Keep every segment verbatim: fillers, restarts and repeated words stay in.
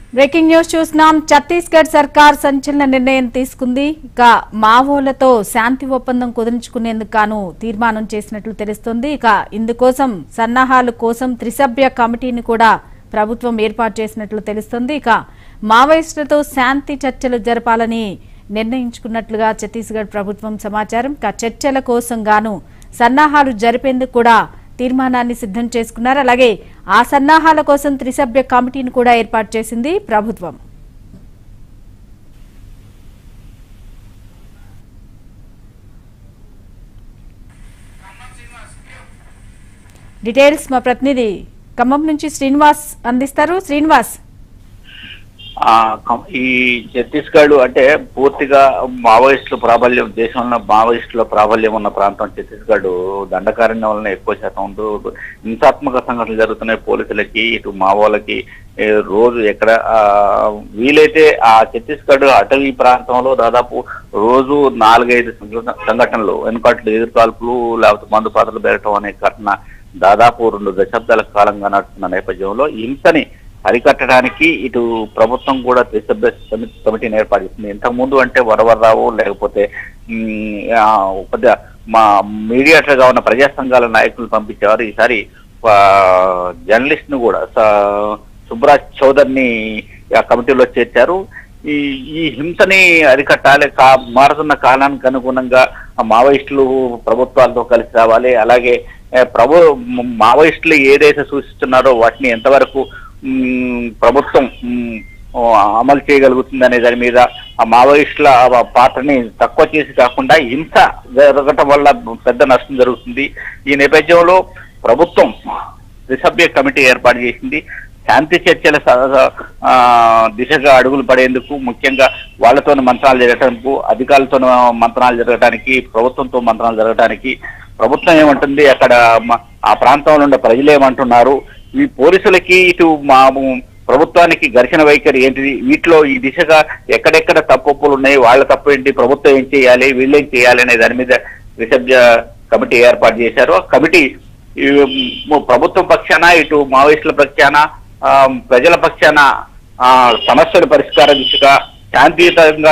Breaking news చూస్తున్నాం. ఛత్తీస్గఢ్ సర్కార్ సంచలన నిర్ణయం తీసుకుంది. ఇక మావోలతో శాంతి ఒప్పందం కుదుర్చుకునేందుకు గాను తీర్మానం చేసినట్లు తెలుస్తోంది. ఇక ఇందుకోసం సన్నాహాల కోసం త్రిసభ్య కమిటీని కూడా ప్రభుత్వం ఏర్పాటు చేసినట్లు తెలుస్తోంది. ఇక మావోయిస్టులతో శాంతి చర్చలు జరపాలని నిర్ణయించుకున్నట్లుగా ఛత్తీస్గఢ్ ప్రభుత్వం సమాచారం. ఇక చర్చల కోసం గాను సన్నాహాలు జరిపేందుకు కూడా తీర్మానాన్ని సిద్ధం చేసుకున్నారు. అలాగే ఆ సన్నాహాల కోసం త్రిసభ్య కమిటీని కూడా ఏర్పాటు చేసింది ప్రభుత్వం. డీటెయిల్స్ మా ప్రతినిధి ఖమ్మం నుంచి శ్రీనివాస్ అందిస్తారు. శ్రీనివాస్, ఈ ఛత్తీస్గఢ్ అంటే పూర్తిగా మావోయిస్టుల ప్రాబల్యం, దేశంలో మావోయిస్టుల ప్రాబల్యం ఉన్న ప్రాంతం ఛత్తీస్గఢ్. దండకారణ్యం వలన ఎక్కువ శాతం హింసాత్మక సంఘటనలు జరుగుతున్నాయి. పోలీసులకి ఇటు మావోలకి రోజు ఎక్కడ వీలైతే ఆ ఛత్తీస్గఢ్ అటవీ ప్రాంతంలో దాదాపు రోజు నాలుగైదు సంఘటనలు, వెనుకట్లు ఎదురుకాల్పులు లేకపోతే మందు పాత్రలు పెరగటం అనే ఘటన దాదాపు రెండు దశాబ్దాల కాలంగా నడుస్తున్న నేపథ్యంలో హింసని అరికట్టడానికి ఇటు ప్రభుత్వం కూడా త్రిసభ్య కమిటీని ఏర్పాటు చేసింది. ఇంతకు ముందు అంటే వరవర్రావు లేకపోతే కొద్దిగా మా మీడియేటర్గా ఉన్న ప్రజా సంఘాల నాయకులు పంపించేవారు. ఈసారి జర్నలిస్ట్ ను కూడా సుబ్రాజ్ చౌదరిని ఆ కమిటీలో చేర్చారు. ఈ ఈ హింసని అరికట్టాలి, కా మారుతున్న కాలానికి అనుగుణంగా మావోయిస్టులు ప్రభుత్వాలతో కలిసి రావాలి. అలాగే ప్రభు మావోయిస్టులు ఏదైతే సూచిస్తున్నారో వాటిని ఎంతవరకు ప్రభుత్వం అమలు చేయగలుగుతుంది అనే దాని మీద ఆ మావోయిస్టుల పాత్రని తక్కువ చేసి కాకుండా హింస జరగటం వల్ల పెద్ద నష్టం జరుగుతుంది. ఈ నేపథ్యంలో ప్రభుత్వం త్రిసభ్య కమిటీ ఏర్పాటు చేసింది. శాంతి చర్చల దిశగా అడుగులు పడేందుకు, ముఖ్యంగా వాళ్లతో మంత్రాలు జరగటానికి, అధికారులతో మంత్రాలు జరగడానికి, ప్రభుత్వంతో మంత్రాలు జరగడానికి ప్రభుత్వం ఏమంటుంది, అక్కడ ఆ ప్రాంతంలో ఉండే ప్రజలు ఏమంటున్నారు, ఈ పోలీసులకి ఇటు మా ప్రభుత్వానికి ఘర్షణ వైఖరి ఏంటిది, వీటిలో ఈ దిశగా ఎక్కడెక్కడ తప్పులు ఉన్నాయి, వాళ్ళ తప్పు ఏంటి, ప్రభుత్వం ఏం చేయాలి, వీళ్ళేం చేయాలి అనే దాని మీద త్రిసభ్య కమిటీ ఏర్పాటు చేశారు. ఆ కమిటీ ప్రభుత్వం పక్షాన, ఇటు మావోయిస్టుల పక్షాన, ప్రజల పక్షాన సమస్యల పరిష్కార దిశగా శాంతియుతంగా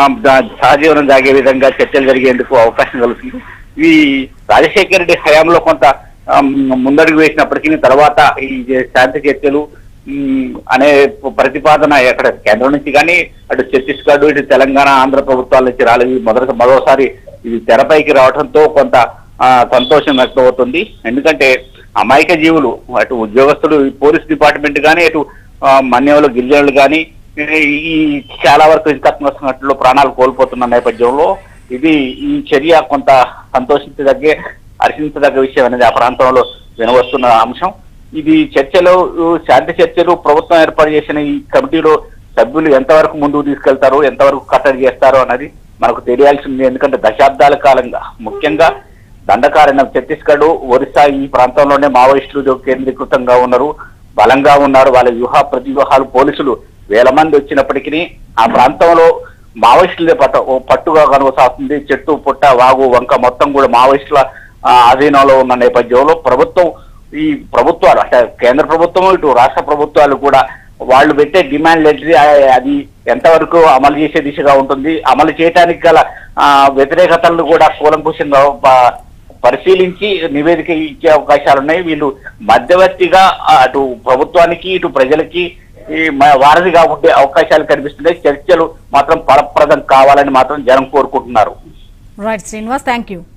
సహజీవనం సాగే విధంగా చర్చలు జరిగేందుకు అవకాశం కలుగుతుంది. ఈ రాజశేఖర రెడ్డి హయాంలో కొంత ముందడుగు వేసినప్పటికీ తర్వాత ఈ శాంతి చర్చలు అనే ప్రతిపాదన ఎక్కడ కేంద్రం నుంచి కానీ అటు ఛత్తీస్గఢ్, ఇటు తెలంగాణ, ఆంధ్ర ప్రభుత్వాల నుంచి రాలేదు. మొదటి మరోసారి ఇది తెరపైకి రావడంతో కొంత సంతోషం వ్యక్తమవుతుంది. ఎందుకంటే అమాయక జీవులు, అటు ఉద్యోగస్తులు, పోలీస్ డిపార్ట్మెంట్ కానీ, అటు మన్యంలో గిరిజనులు కానీ ఈ చాలా వరకు హింసాత్మక సంఘటనలో ప్రాణాలు కోల్పోతున్న నేపథ్యంలో ఇది ఈ చర్య కొంత సంతోషించదగ్గే, హర్షించదగ్గ విషయం అనేది ఆ ప్రాంతంలో వినవస్తున్న అంశం. ఇది చర్చలు, శాంతి చర్చలు ప్రభుత్వం ఏర్పాటు చేసిన ఈ కమిటీలో సభ్యులు ఎంతవరకు ముందుకు తీసుకెళ్తారో, ఎంతవరకు కట్టడి చేస్తారో అన్నది మనకు తెలియాల్సి ఉంది. ఎందుకంటే దశాబ్దాల కాలంగా, ముఖ్యంగా దండకారణ్యం ఛత్తీస్గఢ్, ఒరిస్సా ఈ ప్రాంతంలోనే మావోయిస్టులు కేంద్రీకృతంగా ఉన్నారు, బలంగా ఉన్నారు. వాళ్ళ వ్యూహ ప్రతివ్యూహాలు పోలీసులు వేల మంది వచ్చినప్పటికీ ఆ ప్రాంతంలో మావోయిస్టులే పట్ట పట్టుగా కనుగొసాగుతుంది. చెట్టు, పుట్ట, వాగు, వంక మొత్తం కూడా మావోయిస్టుల అధీనంలో ఉన్న నేపథ్యంలో ప్రభుత్వం, ఈ ప్రభుత్వాలు అంటే కేంద్ర ప్రభుత్వం, ఇటు రాష్ట్ర ప్రభుత్వాలు కూడా వాళ్ళు పెట్టే డిమాండ్లు ఏంటిది, అది ఎంతవరకు అమలు చేసే దిశగా ఉంటుంది, అమలు చేయడానికి గల వ్యతిరేకతలను కూడా కూలంకుషంగా పరిశీలించి నివేదిక ఇచ్చే అవకాశాలు ఉన్నాయి. వీళ్ళు మధ్యవర్తిగా అటు ప్రభుత్వానికి, ఇటు ప్రజలకి వారధిగా ఉండే అవకాశాలు కనిపిస్తున్నాయి. చర్చలు మాత్రం ఫలప్రదం కావాలని మాత్రం జనం కోరుకుంటున్నారు. Right Srinivas, thank you.